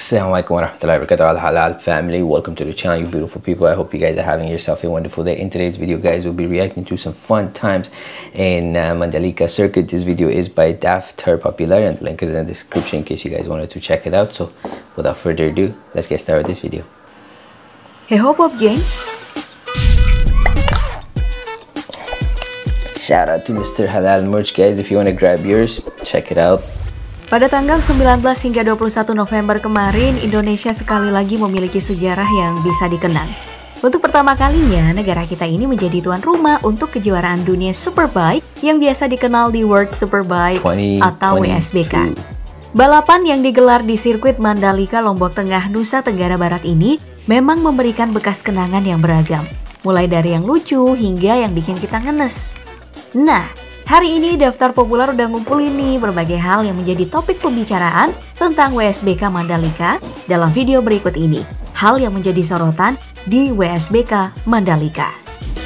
Assalamualaikum warahmatullahi wabarakatuh, al halal family. Welcome to the channel, you beautiful people. I hope you guys are having yourself a wonderful day. In today's video, guys, we'll be reacting to some fun times in Mandalika Circuit. This video is by Daftar Popular, and the link is in the description in case you guys wanted to check it out. So without further ado, let's get started with this video. Hey ho Pop Gengs. Shout out to Mr. Halal Merch, guys. If you want to grab yours, check it out. Pada tanggal 19 hingga 21 November kemarin, Indonesia sekali lagi memiliki sejarah yang bisa dikenang. Untuk pertama kalinya, negara kita ini menjadi tuan rumah untuk kejuaraan dunia Superbike yang biasa dikenal di World Superbike atau WSBK. Balapan yang digelar di sirkuit Mandalika, Lombok Tengah, Nusa Tenggara Barat ini memang memberikan bekas kenangan yang beragam. Mulai dari yang lucu hingga yang bikin kita ngenes. Nah, hari ini Daftar Populer udah ngumpulin nih berbagai hal yang menjadi topik pembicaraan tentang WSBK Mandalika dalam video berikut ini. Hal yang menjadi sorotan di WSBK Mandalika.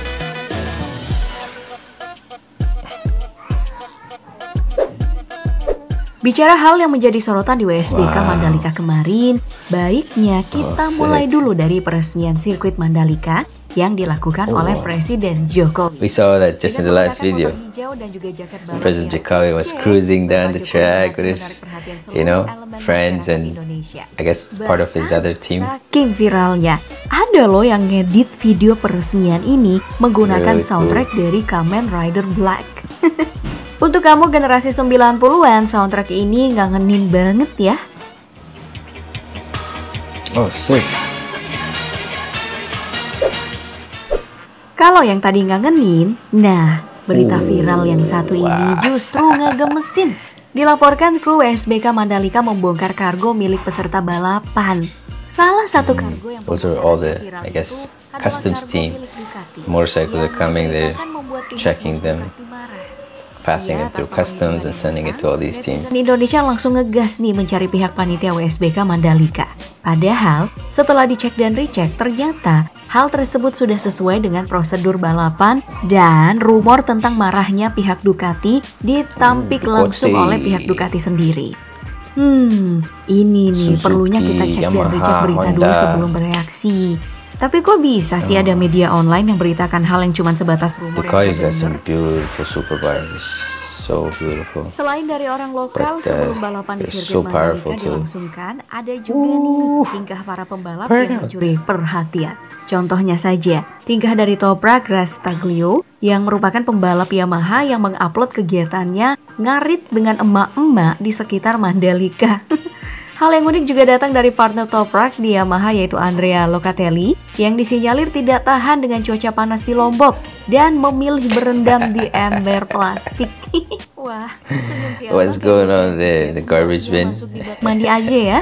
Bicara hal yang menjadi sorotan di WSBK Mandalika kemarin, baiknya kita mulai dulu dari peresmian sirkuit Mandalika yang dilakukan oleh Presiden Jokowi. We saw that just in the last video. President Jokowi was cruising down the track with his, friends, and I guess it's part of his other team. Saking viralnya, ada loh yang ngedit video peresmian ini menggunakan soundtrack dari Kamen Rider Black. Untuk kamu generasi 90-an, soundtrack ini ngangenin banget ya. Oh, sick. Kalau yang tadi ngangenin, nah berita viral yang satu ini justru ngegemesin. Dilaporkan kru WSBK Mandalika membongkar kargo milik peserta balapan. Salah satu kargo yang those are all the, I guess, customs team. Motorcycles are coming, they're checking them, passing it through customs and sending it to all these teams. Indonesia langsung ngegas nih mencari pihak panitia WSBK Mandalika. Padahal setelah dicek dan recheck, ternyata hal tersebut sudah sesuai dengan prosedur balapan dan rumor tentang marahnya pihak Ducati ditampik langsung oleh pihak Ducati sendiri. Ini nih Suzuki, perlunya kita cek dan recheck berita dulu sebelum bereaksi. Tapi kok bisa sih ada media online yang beritakan hal yang cuma sebatas rumor? Ducati's got some beautiful superbikes, so beautiful. Selain dari orang lokal, sebelum balapan di sirkuit Mandalika dilangsungkan, ada juga nih tingkah para pembalap yang mencuri perhatian. Contohnya saja, tingkah dari Toprak Rastaglio yang merupakan pembalap Yamaha yang mengupload kegiatannya ngarit dengan emak-emak di sekitar Mandalika. Hal yang unik juga datang dari partner Toprak di Yamaha yaitu Andrea Locatelli yang disinyalir tidak tahan dengan cuaca panas di Lombok dan memilih berendam di ember plastik. Wah, senyum siapa? What's going on there? The garbage bin? Mandi aja ya.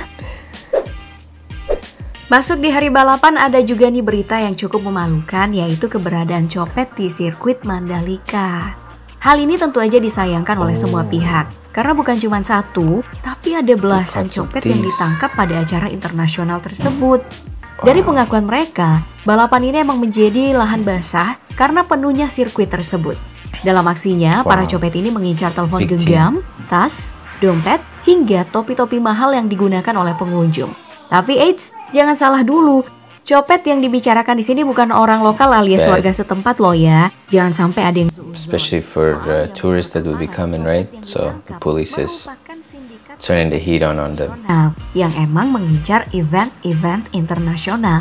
Masuk di hari balapan ada juga nih berita yang cukup memalukan yaitu keberadaan copet di sirkuit Mandalika. Hal ini tentu aja disayangkan oleh semua pihak karena bukan cuma satu, tapi ada belasan copet yang ditangkap pada acara internasional tersebut. Dari pengakuan mereka, balapan ini emang menjadi lahan basah karena penuhnya sirkuit tersebut. Dalam aksinya, para copet ini mengincar telepon genggam, tas, dompet, hingga topi-topi mahal yang digunakan oleh pengunjung. Tapi eits, jangan salah dulu. Copet yang dibicarakan di sini bukan orang lokal alias warga setempat loh ya. Jangan sampai ada yang especially for tourists that will be coming, right? So the police is turning the heat on them. Yang emang mengincar event-event internasional.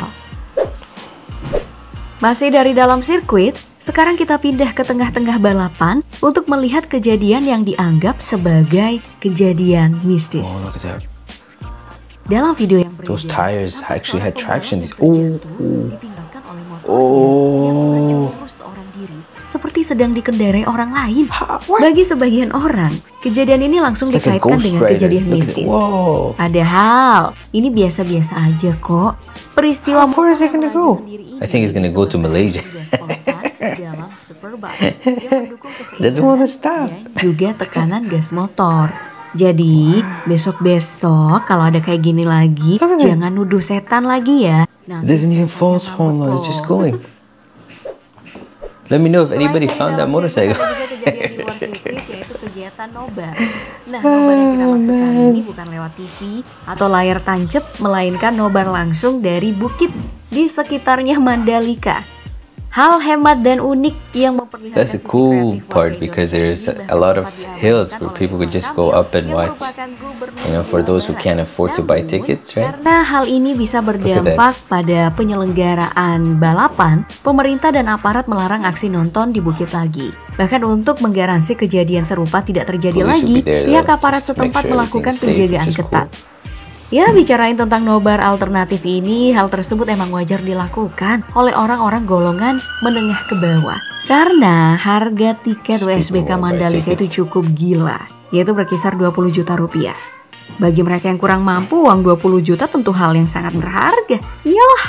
Masih dari dalam sirkuit, sekarang kita pindah ke tengah-tengah balapan untuk melihat kejadian yang dianggap sebagai kejadian mistis. Oh, look at that. Dalam video yang berbeda, Those tires actually had traction. Seperti sedang dikendarai orang lain. Bagi sebagian orang, kejadian ini langsung dikaitkan dengan kejadian mistis. Padahal ini biasa-biasa aja kok. Peristiwa I think it's gonna go to Malaysia. Doesn't wanna stop. Juga tekanan gas motor. Jadi besok-besok kalau ada kayak gini lagi, jangan nuduh setan lagi ya. It doesn't even false phone, it's just going. Let me know if Selain anybody dari found that dalam motorcycle. sirkuit, ada juga kejadian di luar sirkuit, yaitu kegiatan nobar. Nah, nobar yang kita maksud kali ini bukan lewat TV atau layar tancap, melainkan nobar langsung dari bukit di sekitarnya Mandalika. Hal hemat dan unik yang memperlihatkan That's a sisi cool kreatif part warga because Indonesia there's ini a lot of bahkan sempat hills diabadikan where oleh people could just Ridwan go Kamil up and yang watch. merupakan gubernur You know, for Jawa those who Barat. can't afford to buy Namun, tickets, right? karena hal ini bisa berdampak pada penyelenggaraan balapan, pemerintah dan aparat melarang aksi nonton di Bukit Lagi. Bahkan untuk menggaransi kejadian serupa tidak terjadi Police lagi, will be there, pihak though, aparat just to make setempat sure melakukan everything's safe, penjagaan which is ketat. cool. Ya, bicarain tentang nobar alternatif ini, hal tersebut emang wajar dilakukan oleh orang-orang golongan menengah ke bawah. Karena harga tiket WSBK Mandalika itu cukup gila, yaitu berkisar 20 juta rupiah. Bagi mereka yang kurang mampu, uang 20 juta tentu hal yang sangat berharga. Iyalah.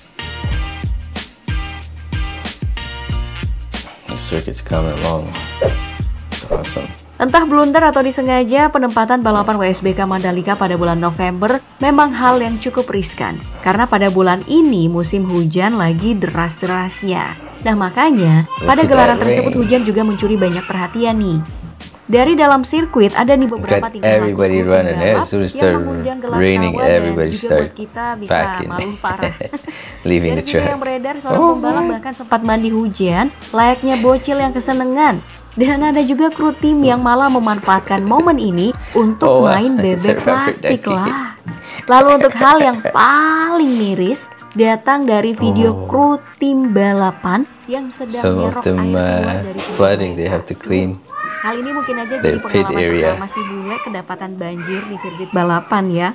The circuit's coming along. It's awesome. Entah blunder atau disengaja, penempatan balapan WSBK Mandalika pada bulan November memang hal yang cukup riskan. Karena pada bulan ini musim hujan lagi deras-derasnya. Nah makanya, pada gelaran tersebut hujan juga mencuri banyak perhatian nih. Dari dalam sirkuit ada nih beberapa Got tingkah laku everybody tim running. balap As soon as yang start mengundang gelak raining, tawa dan everybody juga start buat kita bisa packing. malu parah. Leaving Dari the video yang track. beredar, seorang pembalap bahkan sempat mandi hujan, layaknya bocil yang kesenengan. Dan ada juga kru tim yang malah memanfaatkan momen ini untuk main bebek plastik lah. Lalu untuk hal yang paling miris, datang dari video kru tim balapan yang sedang Some of nyerok them air keluar dari flooding, they tubuh have to mereka. clean. Hal ini mungkin aja their jadi pit pengalaman area. pertama si bule kedapatan banjir di sirkuit balapan ya.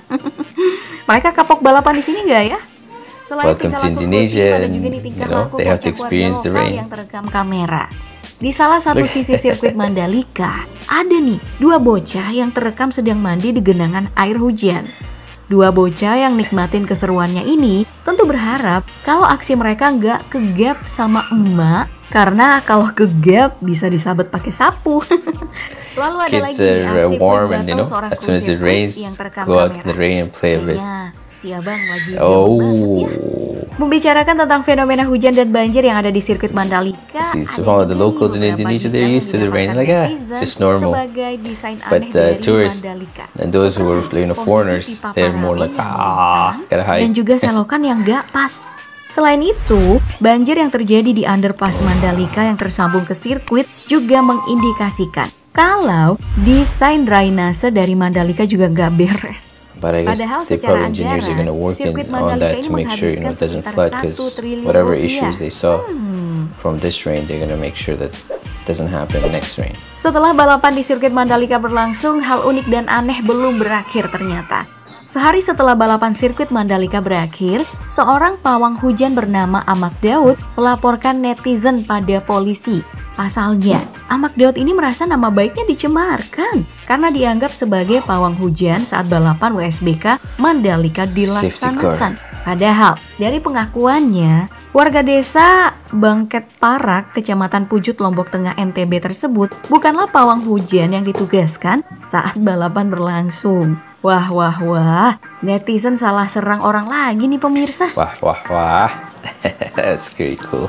Mereka kapok balapan di sini nggak ya? Selain Welcome tingkah to laku Indonesia, kru tim, ada and juga nih tingkah you know laku they have to kocak warga experience the lokal rain. yang terekam kamera. Di salah satu sisi sirkuit Mandalika, ada nih dua bocah yang terekam sedang mandi di genangan air hujan. Dua bocah yang nikmatin keseruannya ini tentu berharap kalau aksi mereka nggak kegap sama emak, karena kalau kegap bisa disabet pakai sapu. Lalu ada Kids lagi nih are aksi warm and battle seorang as kru soon as it sirkuit rains, yang terekam go out in the kamera. rain and play a bit. Kayaknya si abang lagi Oh. gaul banget ya. Membicarakan tentang fenomena hujan dan banjir yang ada di sirkuit Mandalika, See, ada so all the juga locals in nih beberapa Indonesia, they're bidang used to the yang rain, didapatkan like, netizen just normal. sebagai desain But aneh the dari tourists Mandalika. and those who are, Seperti you know, posisi foreigners, pipa they're more like, paralon yang gotta hide. dan juga selokan yang gak pas. Selain itu, banjir yang terjadi di underpass Mandalika yang tersambung ke sirkuit juga mengindikasikan kalau desain drainase dari Mandalika juga gak beres. But I guess Padahal they secara probably engineers are gonna work sirkuit on Mandalika that ini to make sure, you know, it doesn't menghabiskan flood, sekitar 1 because triliun whatever rupiah. issues they saw from this rain, they're gonna make sure that doesn't happen the next rain. Setelah balapan di sirkuit Mandalika berlangsung, hal unik dan aneh belum berakhir ternyata. Sehari setelah balapan sirkuit Mandalika berakhir, seorang pawang hujan bernama Amak Daud melaporkan netizen pada polisi. Pasalnya, Amak Daud ini merasa nama baiknya dicemarkan karena dianggap sebagai pawang hujan saat balapan WSBK Mandalika dilaksanakan. Padahal, dari pengakuannya, warga desa Bangket Parak, Kecamatan Pujut, Lombok Tengah, NTB tersebut bukanlah pawang hujan yang ditugaskan saat balapan berlangsung. Wah, wah, wah, netizen salah serang orang lagi nih pemirsa. Wah, wah, wah. That's pretty cool.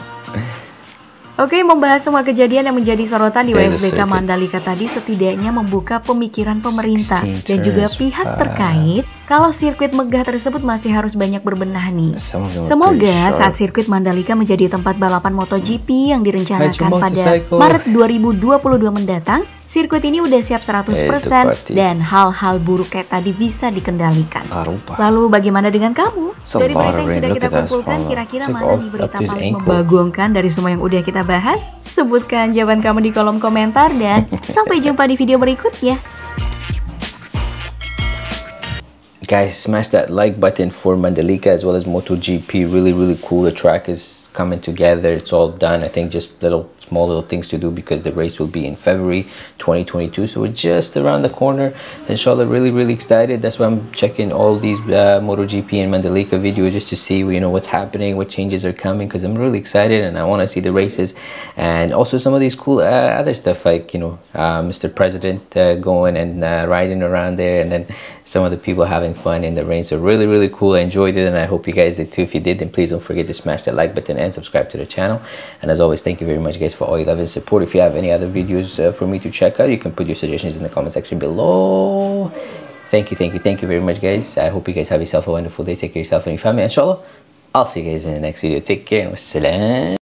Oke, membahas semua kejadian yang menjadi sorotan di There's a WSBK circuit. Mandalika tadi setidaknya membuka pemikiran pemerintah 16 dan juga turns, pihak Pak. terkait kalau sirkuit megah tersebut masih harus banyak berbenah nih. Some of them are pretty Semoga sharp. saat sirkuit Mandalika menjadi tempat balapan MotoGP yang direncanakan Hide your pada motorcycle. Maret 2022 mendatang, sirkuit ini udah siap 100% pasti. dan hal-hal buruk kayak tadi bisa dikendalikan. Arupa. Lalu bagaimana dengan kamu? It's a Dari lot berita of yang rain. sudah Look kita at that kumpulkan, small. kira-kira It's like mana all nih up berita to his paling ankle. membagongkan dari semua yang udah kita bahas? Sebutkan jawaban kamu di kolom komentar dan sampai jumpa di video berikutnya. Guys, smash that like button for Mandalika as well as MotoGP. Really, really cool. The track is coming together. It's all done. I think just little small little things to do because the race will be in February 2022, so we're just around the corner. Inshallah, really excited. That's why I'm checking all these MotoGP and Mandalika videos just to see, you know, what's happening, what changes are coming, because I'm really excited and I want to see the races, and also some of these cool other stuff, like, you know, Mr. President going and riding around there, and then some of the people having fun in the rain. So really cool. I enjoyed it, and I hope you guys did too. If you did, then please don't forget to smash that like button and subscribe to the channel. And as always, thank you very much guys for all your love and support. If you have any other videos for me to check out, you can put your suggestions in the comment section below. Thank you very much guys. I hope you guys have yourself a wonderful day. Take care of yourself and your family. Inshallah, I'll see you guys in the next video. Take care and wassalam.